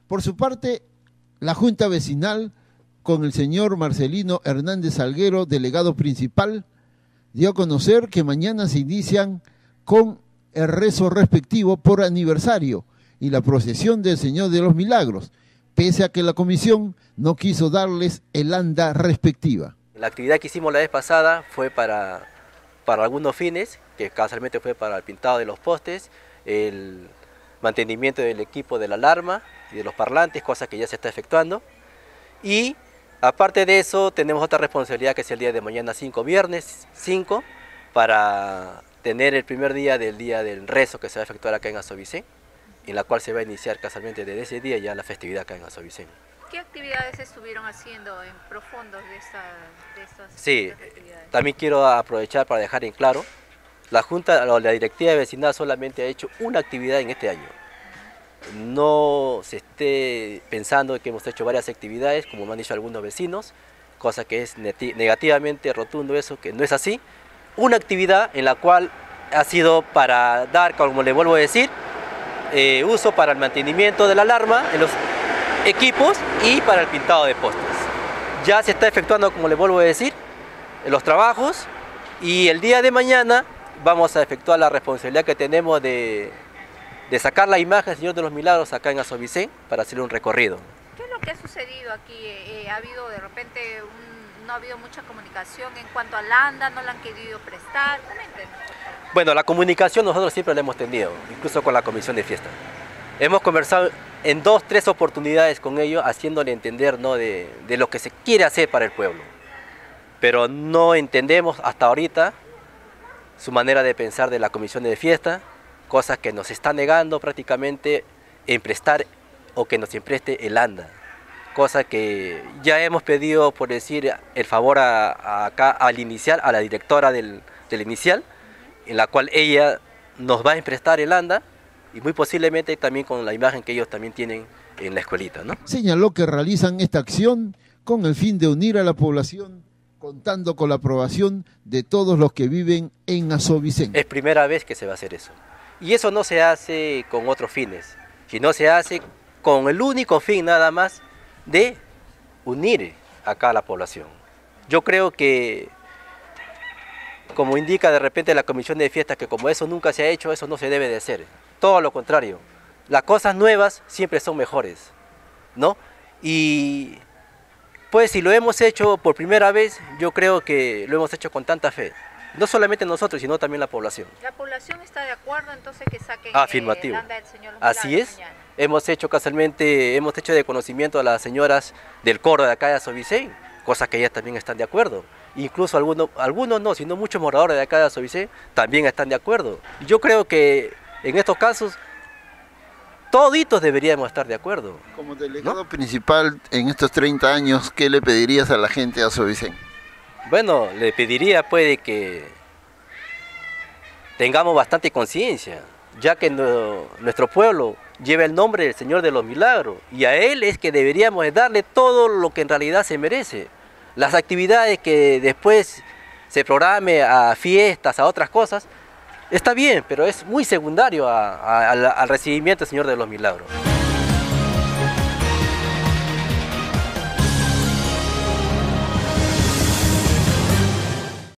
Por su parte, la Junta Vecinal, con el señor Marcelino Hernández Salguero, delegado principal, dio a conocer que mañana se inician con el rezo respectivo por aniversario y la procesión del Señor de los Milagros, pese a que la comisión no quiso darles el anda respectiva. La actividad que hicimos la vez pasada fue para algunos fines, que casualmente fue para el pintado de los postes, el mantenimiento del equipo de la alarma y de los parlantes, cosa que ya se está efectuando. Y aparte de eso, tenemos otra responsabilidad que es el día de mañana 5, viernes 5, para tener el primer día del rezo que se va a efectuar acá en Azovicén, en la cual se va a iniciar casualmente desde ese día ya la festividad acá en Azovicén. ¿Qué actividades estuvieron haciendo en profundos de estas Sí, actividades? también quiero aprovechar para dejar en claro, la Junta o la Directiva de Vecindad solamente ha hecho una actividad en este año. No se esté pensando que hemos hecho varias actividades, como me han dicho algunos vecinos, cosa que es negativamente rotundo eso, que no es así. Una actividad en la cual ha sido para dar, como le vuelvo a decir, uso para el mantenimiento de la alarma en los equipos y para el pintado de postes. Ya se está efectuando, como le vuelvo a decir, los trabajos, y el día de mañana vamos a efectuar la responsabilidad que tenemos de sacar la imagen del Señor de los Milagros acá en Azovicén para hacer un recorrido. ¿Qué es lo que ha sucedido aquí? ¿Ha habido de repente, no ha habido mucha comunicación en cuanto al anda, no la han querido prestar? Coméntenos. Bueno, la comunicación nosotros siempre la hemos tenido, incluso con la comisión de fiesta. Hemos conversado en 2, 3 oportunidades con ellos, haciéndole entender, ¿no?, de lo que se quiere hacer para el pueblo. Pero no entendemos hasta ahorita su manera de pensar de la comisión de fiesta, cosas que nos está negando prácticamente en prestar o que nos empreste el anda. Cosa que ya hemos pedido, por decir, el favor acá al inicial, a la directora del inicial, en la cual ella nos va a emprestar el anda, y muy posiblemente también con la imagen que ellos también tienen en la escuelita, ¿no? Señaló que realizan esta acción con el fin de unir a la población, contando con la aprobación de todos los que viven en Azovicén. Es primera vez que se va a hacer eso. Y eso no se hace con otros fines, sino se hace con el único fin nada más de unir acá a la población. Yo creo que, como indica de repente la comisión de fiestas, que como eso nunca se ha hecho, eso no se debe de hacer. Todo lo contrario, las cosas nuevas siempre son mejores, ¿no? Y pues si lo hemos hecho por primera vez, yo creo que lo hemos hecho con tanta fe. No solamente nosotros, sino también la población. ¿La población está de acuerdo entonces que saquen afirmativo. el anda del Señor los Así Milagros es. mañana? Hemos hecho casualmente, hemos hecho de conocimiento a las señoras del coro de acá de Azovicén, cosas que ellas también están de acuerdo. Incluso algunos no, sino muchos moradores de acá de Azovicén también están de acuerdo. Y yo creo que en estos casos toditos deberíamos estar de acuerdo. Como delegado principal en estos 30 años, ¿qué le pedirías a la gente de Azovicén? Bueno, le pediría pues que tengamos bastante conciencia, ya que nuestro pueblo lleva el nombre del Señor de los Milagros, y a Él es que deberíamos darle todo lo que en realidad se merece. Las actividades que después se programe a fiestas, a otras cosas, está bien, pero es muy secundario al recibimiento del Señor de los Milagros.